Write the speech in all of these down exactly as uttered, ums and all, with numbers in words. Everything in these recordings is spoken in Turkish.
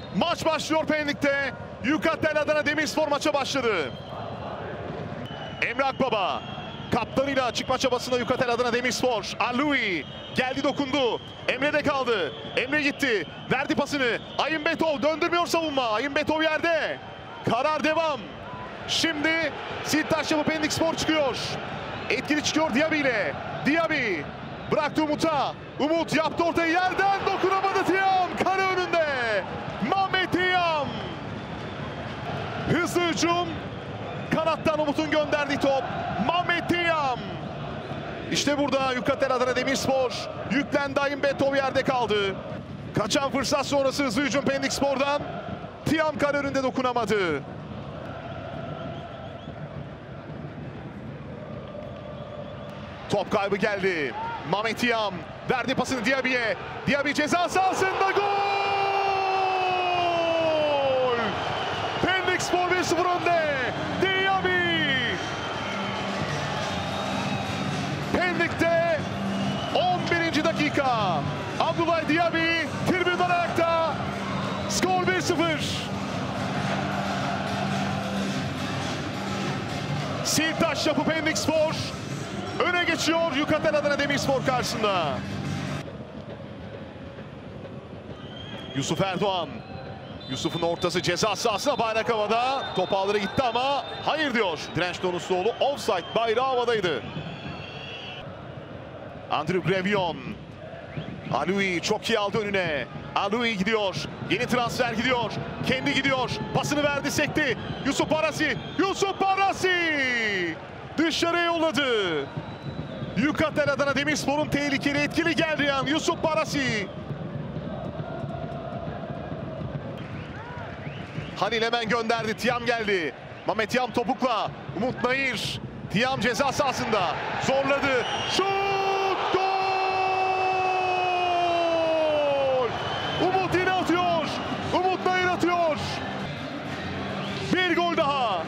Maç başlıyor Pendik'te. Yukatel Adana Demirspor maça başladı. Emre Akbaba kaptanıyla çıkma çabasında Yukatel Adana Demirspor. Alui geldi, dokundu. Emre'de kaldı. Emre gitti. Verdi pasını. Ayımbetov döndürmüyor savunma. Ayımbetov yerde. Karar devam. Şimdi Siltaşyalı Pendikspor çıkıyor. Etkili çıkıyor Diaby ile. Diaby bıraktı Umut'a. Umut yaptı ortayı, yerden dokunamadı Tiam. Kale önünde. Mehmet Tiam. Hızlı hücum. Kanattan Umut'un gönderdiği top. Mehmet Tiam. İşte burada Yukatel Adana Demirspor yüklendi. Ayımbetov yerde kaldı. Kaçan fırsat sonrası hızlı hücum Pendikspor'dan. Tiam kale önünde dokunamadı. Top kaybı geldi. Mehmet Tiam verdi pasını Diaby'ye. Diaby ceza sahasında gol! Pendikspor bir sıfır önde. Diaby. Pendik'te on birinci dakika. Abdullah Diaby tribünden ayakta. Skor bir sıfır. Siltaşyalı Pendikspor öne geçiyor Yukatel Adana Demirspor karşısında. Yusuf Erdoğan. Yusuf'un ortası ceza sahasına, bayrak havada. Top ağlara gitti ama hayır diyor direnç Donustoğlu. Offside bayrağı havadaydı. Andrew Grevion. Alui çok iyi aldı önüne. Alui gidiyor. Yeni transfer gidiyor. Kendi gidiyor. Pasını verdi, sekti. Yusuf Parasi. Yusuf Parasi. Dışarıya yolladı. Yukatel Adana Demirspor'un tehlikeli, etkili geldiği an Yusuf Parasi. Halil hemen gönderdi. Tiam geldi. Mehmet Tiam topukla. Umut Nayır. Tiam ceza sahasında. Zorladı. Şut! Gol! Umut yine atıyor. Umut Nayır atıyor. Bir gol daha.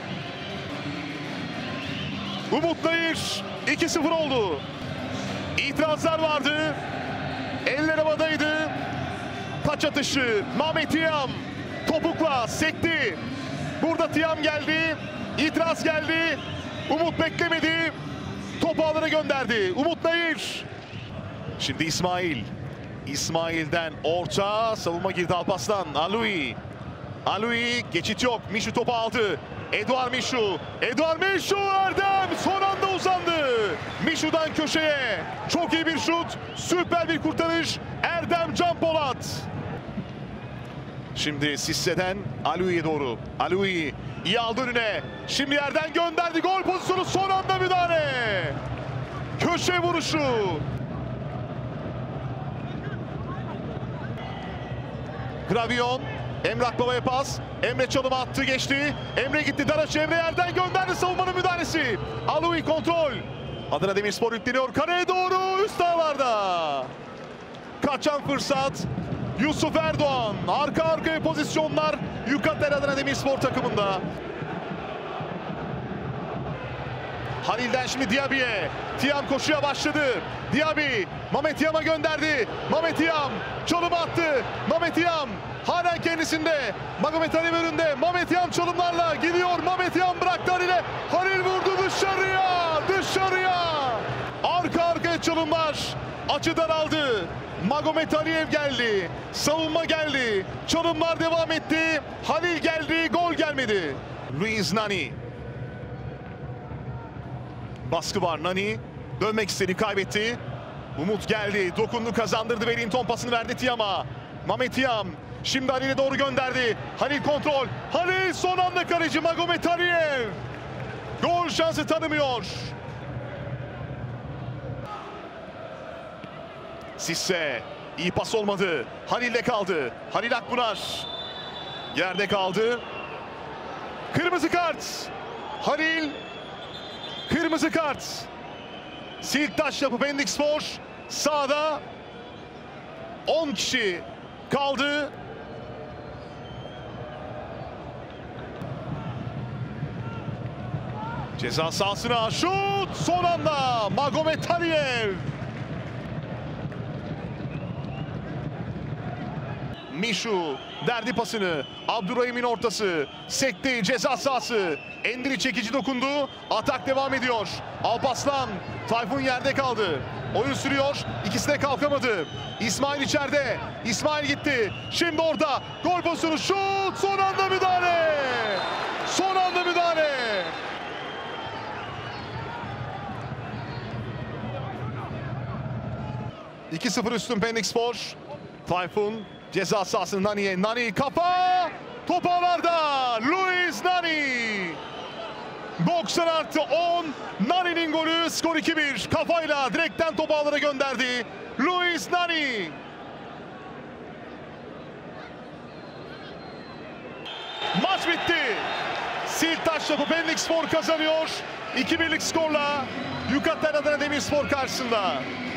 Umut Nayır iki sıfır oldu. İtirazlar vardı. Eller havadaydı. Taç atışı. Mehmet Tiam topukla sekti. Burada Tiam geldi. İtiraz geldi. Umut beklemedi. Topu ağlara gönderdi. Umut Nayır. Şimdi İsmail. İsmail'den orta. Savunma girdi Alparslan. Alui. Alui geçit yok. Mişu topu aldı. Eduard Mişu. Eduard Mişu. Erdem son anda uzandı. Mişu'dan köşeye. Çok iyi bir şut. Süper bir kurtarış. Erdem Can Polat. Şimdi Sisse'den Alui'ye doğru. Alui iyi aldı önüne. Şimdi yerden gönderdi. Gol pozisyonu, son anda müdahale. Köşe vuruşu. Gravion. Emre Akbaba'ya pas. Emre çalıma attı, geçti. Emre gitti. Daraç Emre yerden gönderdi. Savunmanın müdahalesi. Alui kontrol. Adana Demirspor yükleniyor. Kaleye doğru. Üst ağlarda. Kaçan fırsat. Yusuf Erdoğan. Arka arkaya pozisyonlar Yukatel Adana Demirspor takımında. Halil'den şimdi Diaby'ye. Tiam koşuya başladı. Diaby Mehmet Tiam'a gönderdi. Mehmet Tiam çalım attı. Mehmet Tiam halen kendisinde. Magomed Halil önünde. Mehmet Tiam çalımlarla gidiyor. Mehmet Tiam bıraktı Halil'e. Halil vurdu dışarıya. Dışarıya. Arka arkaya çalımlar. Açı daraldı. Magomed Aliyev geldi. Savunma geldi. Çalımlar devam etti. Halil geldi. Gol gelmedi. Luis Nani. Baskı var. Nani dönmek istedi, kaybetti. Umut geldi. Dokundu, kazandırdı. Wellington pasını verdi Tiam'a. Mehmet Tiam şimdi Halil'e doğru gönderdi. Halil kontrol. Halil son anda kaleci Magomed Aliyev. Gol şansı tanımıyor. Sisse. İyi pas olmadı. Halil'de kaldı. Halil Akbunar. Yerde kaldı. Kırmızı kart. Halil. Kırmızı kart. Siltaşyalı Pendikspor sahada. on kişi kaldı. Ceza sahasına şut. Son anda Magomed Aliyev. Mişu derdi pasını. Abdurrahim'in ortası. Sekti ceza sahası. Endiri çekici dokundu. Atak devam ediyor. Alparslan. Tayfun yerde kaldı. Oyun sürüyor. İkisi de kalkamadı. İsmail içeride. İsmail gitti. Şimdi orada. Gol pozisyonu. Şut. Son anda müdahale. Son anda müdahale. iki sıfır üstün Pendikspor. Tayfun ceza sahasının Nani'ye. Nani kafa. Top ağlarda. Luis Nani. doksan artı on. Nani'nin golü. Skor iki bir. Kafayla direkten topu ağlara gönderdi. Luis Nani. Maç bitti. Siltaş topu Pendikspor kazanıyor. iki birlik skorla Yukatel Adana Demirspor karşısında.